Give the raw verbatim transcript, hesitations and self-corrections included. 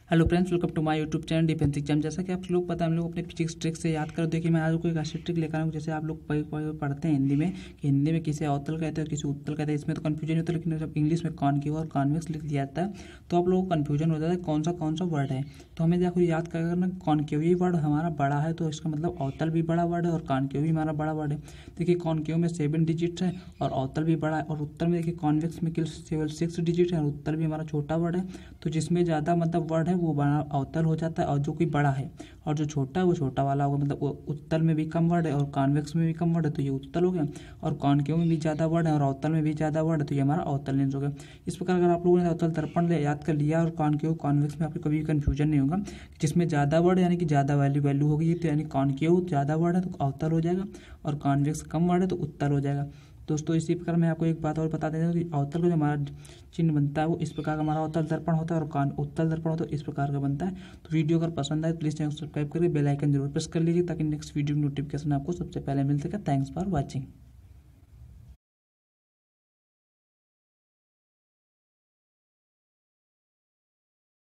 Hello friends, welcome to my YouTube channel defence exam. जैसा कि आप लोग पता है, हम लोग अपने फिजिक्स ट्रिक से याद कर। देखिए मैं आज कोई ऐसी ट्रिक लेकर आऊँ जैसे आप लोग पढ़ते हैं हिंदी में कि हिंदी में किसे अवतल कहते हैं, किसी उत्तल कहते हैं। इसमें तो कन्फ्यूजन होता है, लेकिन जब इंग्लिश में कॉनकेव और कॉन्वेक्स लिख दिया जाता है तो आप लोगों को कन्फ्यूजन हो जाता है कौन सा कौन सा वर्ड है। तो हमें देखो याद करना, कॉनकेव ही वर्ड हमारा बड़ा है तो इसका मतलब अवतल भी बड़ा वर्ड है और कॉनकेव भी हमारा बड़ा वर्ड है। देखिए कॉनकेव में सेवन डिजिट है और अवतल भी बड़ा है, और उत्तर में देखिए कॉन्वेक्स में केवल सिक्स डिजिट है और उत्तर भी हमारा छोटा वर्ड है। तो जिसमें ज़्यादा मतलब वर्ड है वो बड़ा अवतल हो जाता है, और जो कोई बड़ा है और जो छोटा है वो छोटा वाला होगा। मतलब वो उत्तल में भी कम वर्ड है और कॉन्वेक्स में भी कम वर्ड है तो ये उत्तल हो गया, और कॉनकेव में भी ज़्यादा वर्ड है और अवतल में भी ज़्यादा वर्ड है तो ये हमारा अवतल लेंस हो गया। इस प्रकार अगर आप लोगों ने अवतल दर्पण याद कर लिया और कॉनकेव कॉन्वेक्स में आपको कभी भी कन्फ्यूजन नहीं होगा। जिसमें ज़्यादा वर्ड यानी कि ज़्यादा वैल्यू वैल्यू होगी, तो यानी कॉनकेव ज़्यादा वर्ड है तो अवतल हो जाएगा और कॉन्वेक्स कम वर्ड है तो उत्तल हो जाएगा। दोस्तों इसी प्रकार मैं आपको एक बात और बता देता हूँ कि अवतल का जो हमारा चिन्ह बनता है वो इस प्रकार का हमारा अवतल दर्पण होता है, और कान उत्तल दर्पण होता है इस प्रकार का बनता है। तो वीडियो अगर पसंद आए प्लीज़ चैनल सब्सक्राइब करके बेल आइकन जरूर प्रेस कर लीजिए ताकि नेक्स्ट वीडियो की नोटिफिकेशन आपको सबसे पहले मिल सके। Thanks for watching.